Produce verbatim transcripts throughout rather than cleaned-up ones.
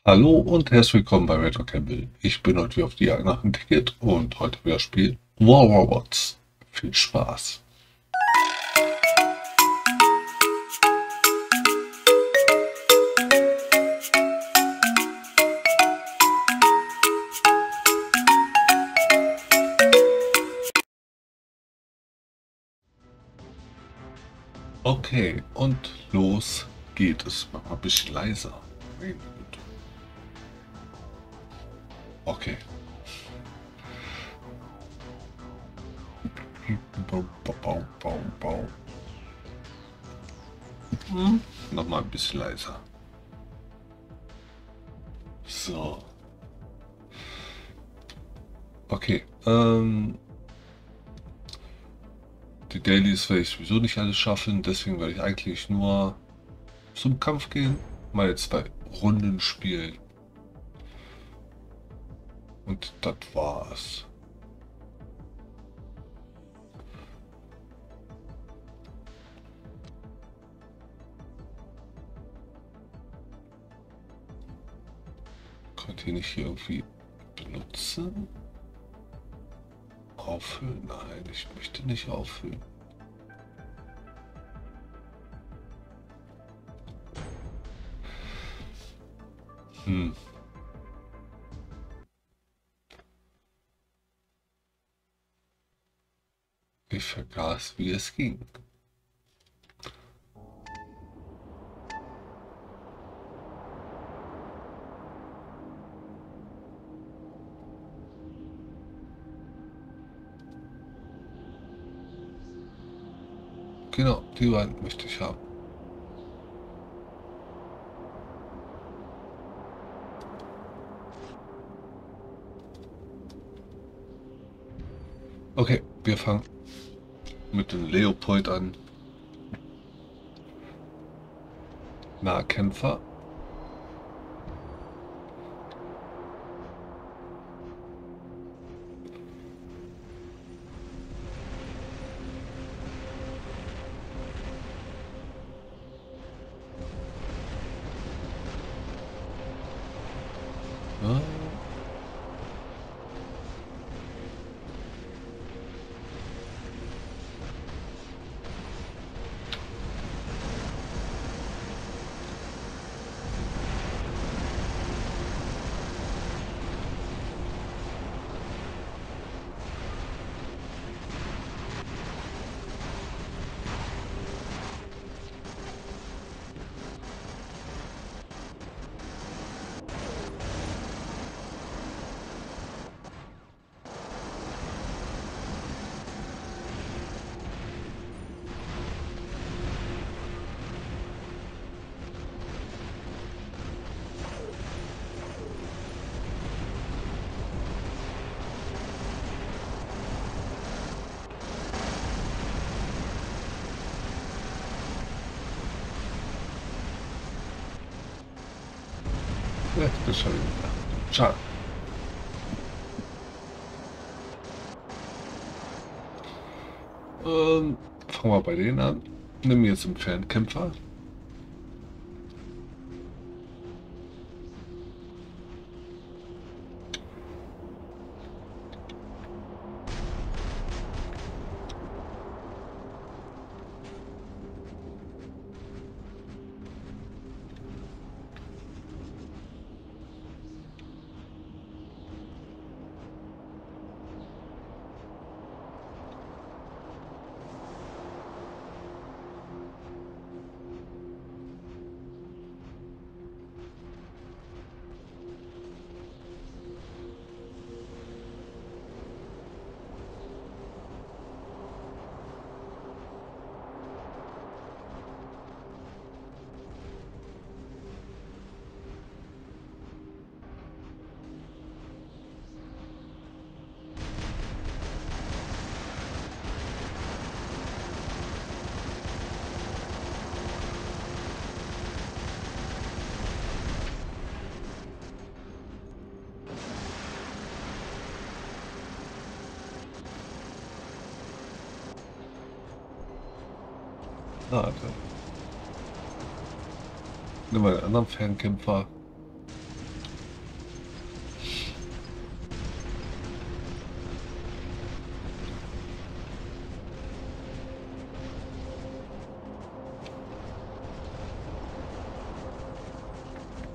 Hallo und herzlich willkommen bei Retro Campbell. Ich bin heute wieder auf die Jagd nach dem Ticket und heute wieder spielen War Robots. Viel Spaß. Okay, und los geht es. Mach mal ein bisschen leiser. Meine Güte. Okay. Bau, bau, bau, bau. Hm, noch mal ein bisschen leiser. So. Okay. Ähm, die Dailies werde ich sowieso nicht alles schaffen, deswegen werde ich eigentlich nur zum Kampf gehen, meine zwei Runden spielen. Und das war's. Könnt ihr nicht hier irgendwie benutzen? Auffüllen? Nein, ich möchte nicht auffüllen. Hm. Ich vergaß, wie es ging. Genau, die beiden möchte ich haben. Okay, wir fangen mit dem Leopold an. Nahkämpfer. Ja. Ja, das habe ich gedacht. Schade. Ähm, fangen wir bei denen an. Nehmen wir jetzt einen Fernkämpfer. Ah, okay. Nehmen wir einen anderen Fernkämpfer.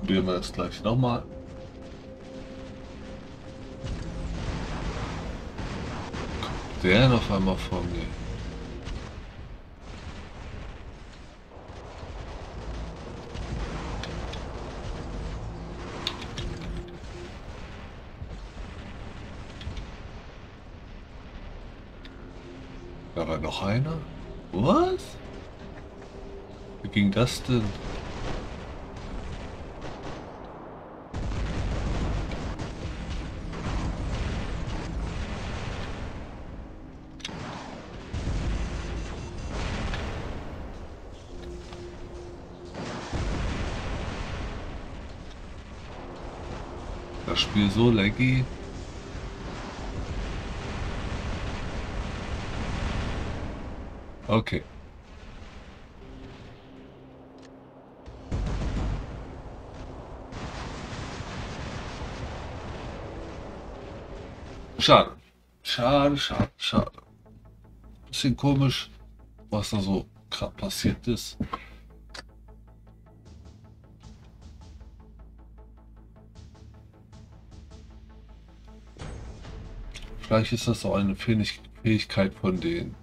Probieren wir das gleich nochmal. Kommt der noch einmal vor mir? Da war noch einer? Was? Wie ging das denn? Das Spiel so laggy. Okay. Schade. Schade, schade, schade. Bisschen komisch, was da so gerade passiert ist. Vielleicht ist das auch eine Fähigkeit von denen.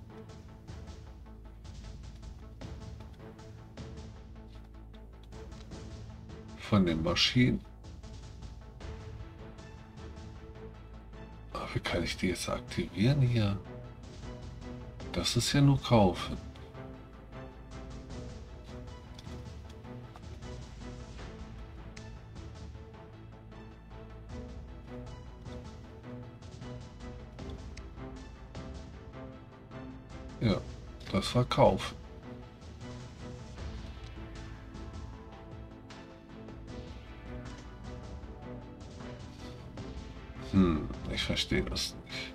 Von den Maschinen. Aber wie kann ich die jetzt aktivieren hier? Das ist ja nur kaufen. Ja, das war kaufen. Hm, ich verstehe das nicht.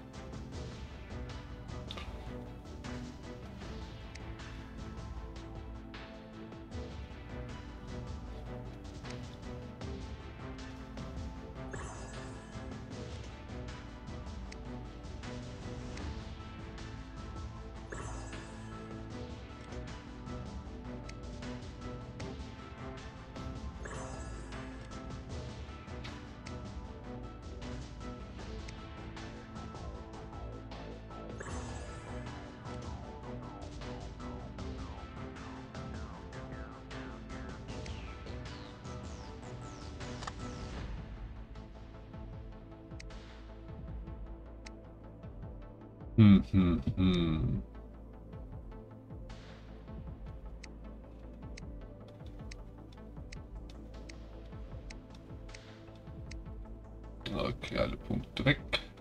Hm, hm, hm. Okay, alle Punkte weg.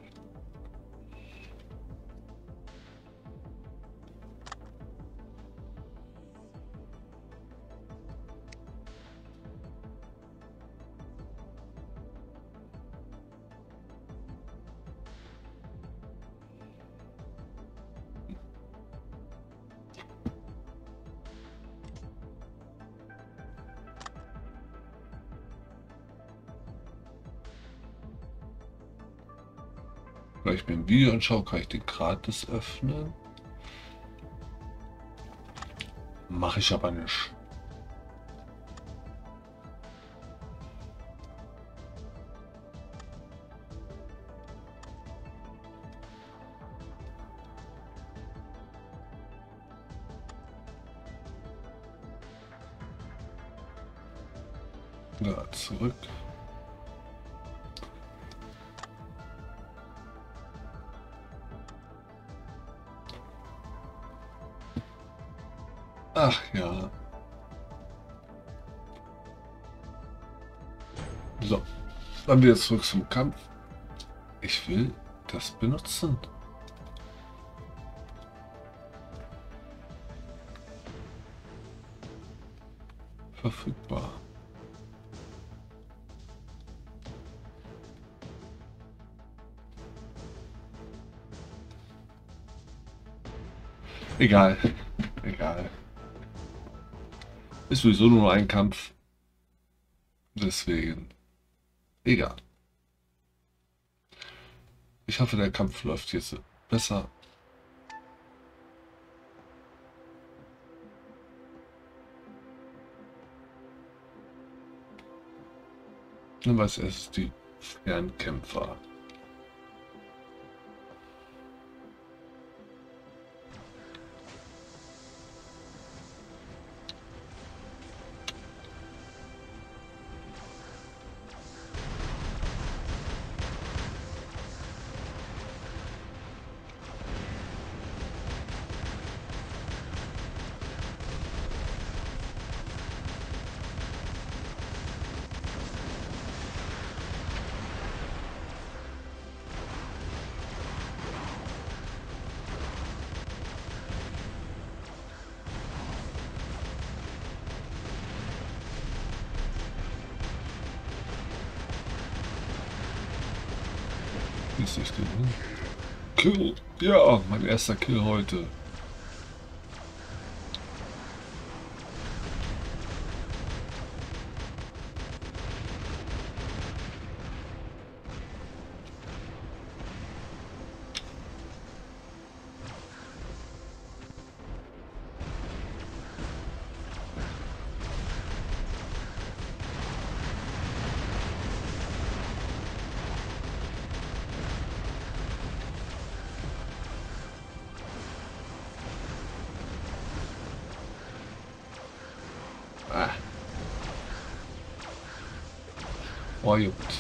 Vielleicht mit dem Video anschauen, kann ich den gratis öffnen. Mache ich aber nicht. Ja, zurück. Ach ja. So, dann wieder zurück zum Kampf. Ich will das benutzen. Verfügbar. Egal. Egal. Ist sowieso nur ein Kampf. Deswegen. Egal. Ich hoffe, der Kampf läuft jetzt besser. Nehmen wir als erstes die Fernkämpfer. Wie ist das denn? Kill! Ja, mein erster Kill heute. Ah. Oh, juckt.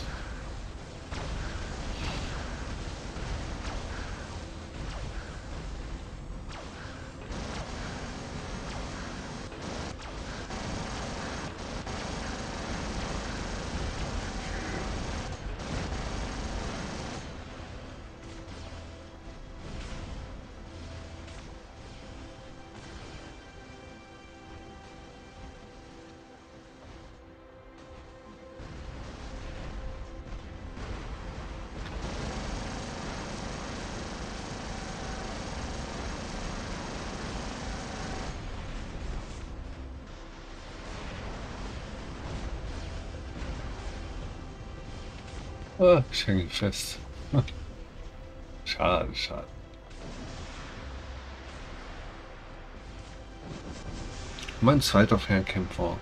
Ah, ich hänge fest. Schade, schade. Mein zweiter Fernkämpfer.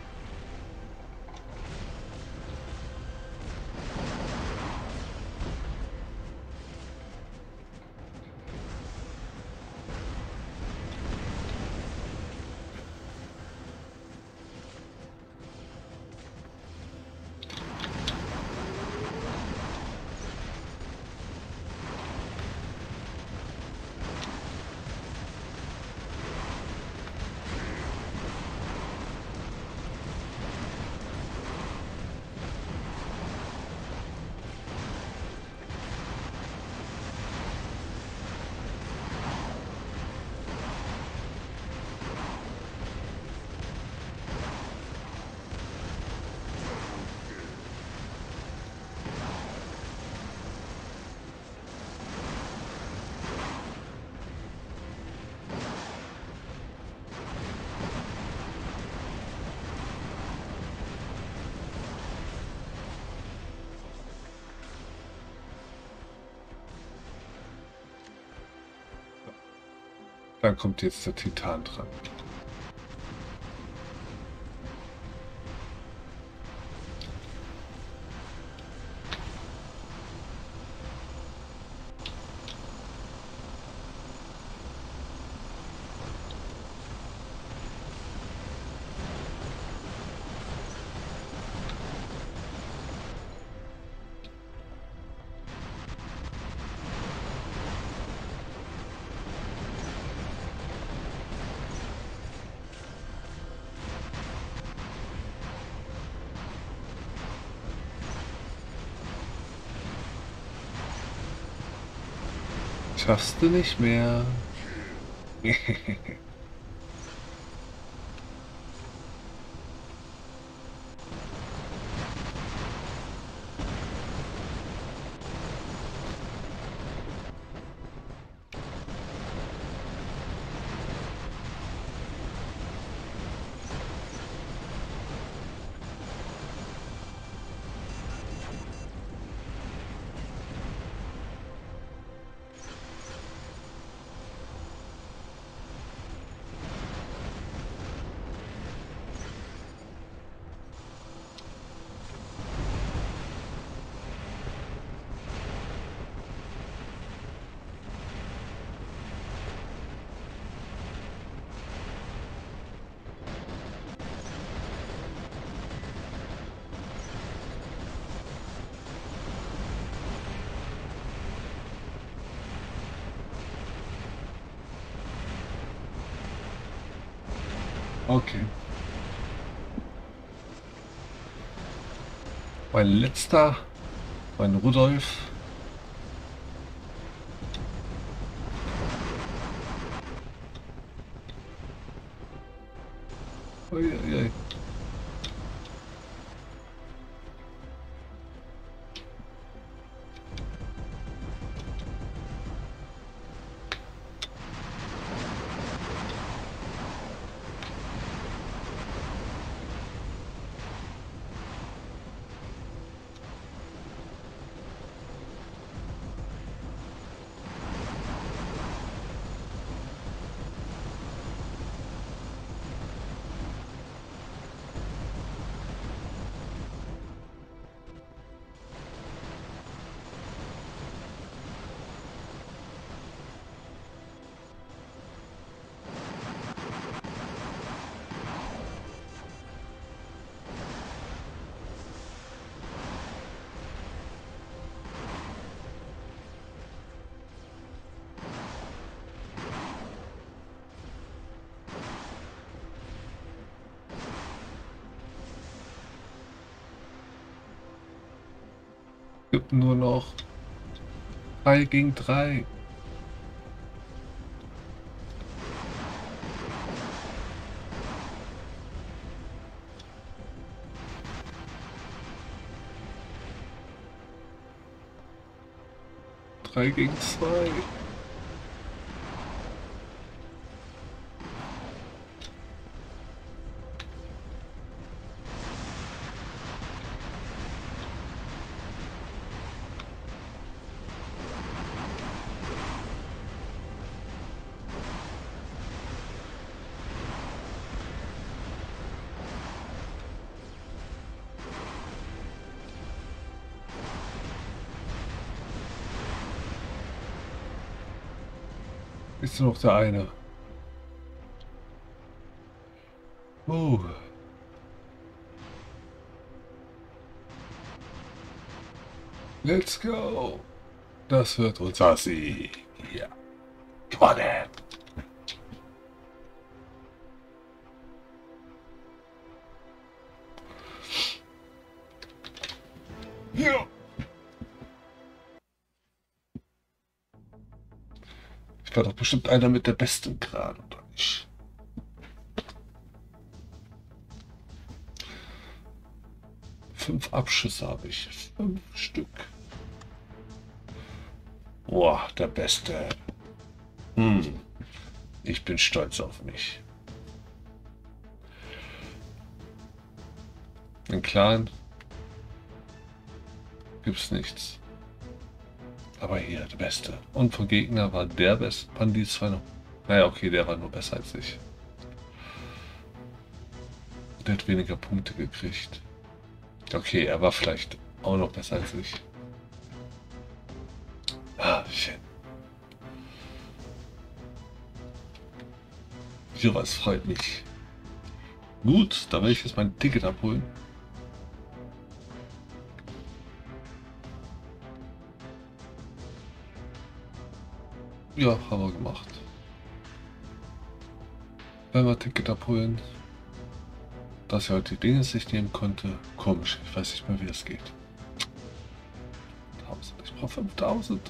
Dann kommt jetzt der Titan dran. Schaffst du nicht mehr. Okay. Mein letzter, mein Rudolf. Uiuiui. Gibt nur noch drei gegen drei. Drei gegen zwei. Ist nur noch der eine. Oh. Let's go. Das wird unser Sieg. Ja. Gewonnen. Ja. Ich war doch bestimmt einer mit der besten gerade, oder nicht? Fünf Abschüsse habe ich. Fünf Stück. Boah, der Beste. Hm. Ich bin stolz auf mich. Im Clan gibt's nichts. Aber hier, der Beste. Und vom Gegner war der Beste. Waren die zwei noch? Naja, okay, der war nur besser als ich. Der hat weniger Punkte gekriegt. Okay, er war vielleicht auch noch besser als ich. Ah, shit. Ja, was freut mich. Gut, da werde ich jetzt mein Ticket abholen. Ja, haben wir gemacht. Wenn wir Ticket abholen, dass er heute die Dinge sich nehmen konnte. Komisch, ich weiß nicht mehr, wie das geht. Ich brauche fünftausend.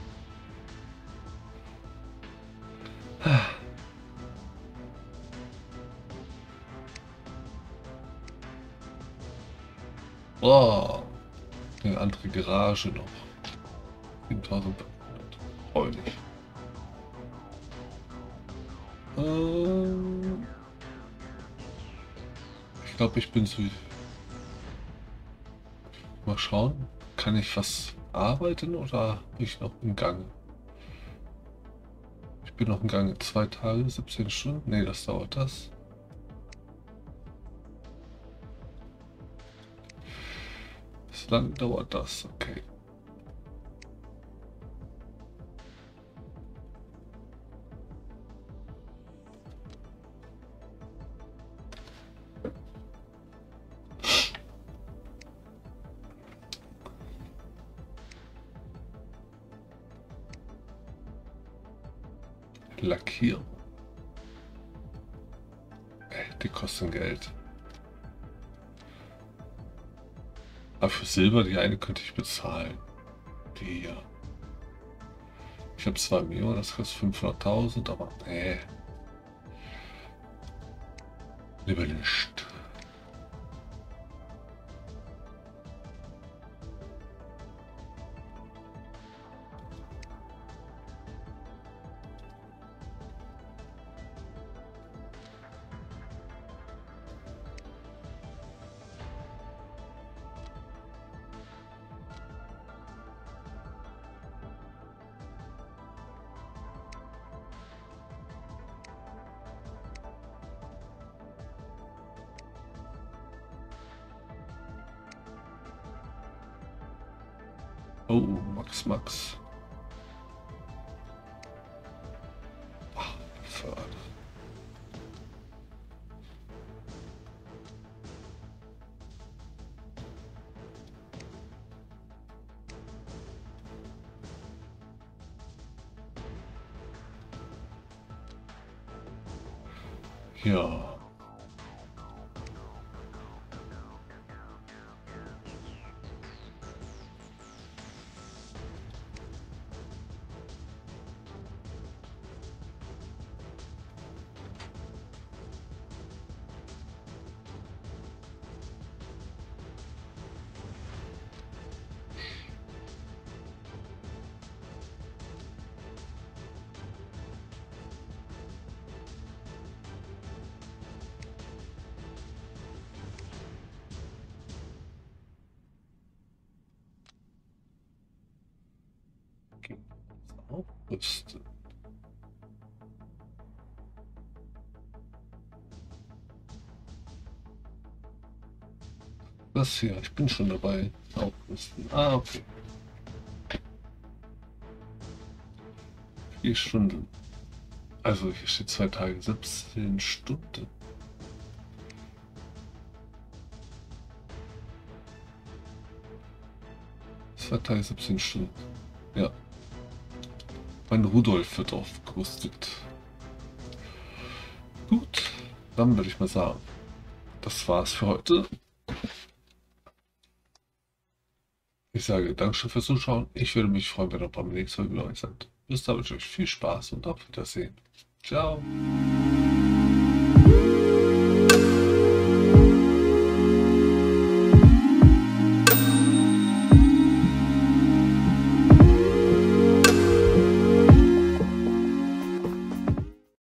Oh, eine andere Garage noch. siebentausendfünfhundert. Freulich. Ähm, ich glaube, ich bin zu. Mal schauen. Kann ich was arbeiten oder bin ich noch im Gang? Ich bin noch im Gang. Zwei Tage, siebzehn Stunden. Ne, das dauert das. Wie lange dauert das? Okay. Lackierung. Die kosten Geld. Aber für Silber, die eine könnte ich bezahlen. Die hier. Ich habe zwei Millionen, das kostet fünfhunderttausend, aber nee. Lieber nicht. Oh, Max, Max. Ach, Förder. Ja. Aufrüsten. Das hier, ich bin schon dabei. Aufrüsten. Ah, okay. Vier Stunden. Also hier steht zwei Tage, siebzehn Stunden. Zwei Tage, siebzehn Stunden. Ja. Mein Rudolf wird aufgerüstet. Gut, dann würde ich mal sagen, das war's für heute. Ich sage Dankeschön fürs Zuschauen. Ich würde mich freuen, wenn ihr beim nächsten Mal wieder euch seid. Bis dahin wünsche ich euch viel Spaß und auf Wiedersehen. Ciao.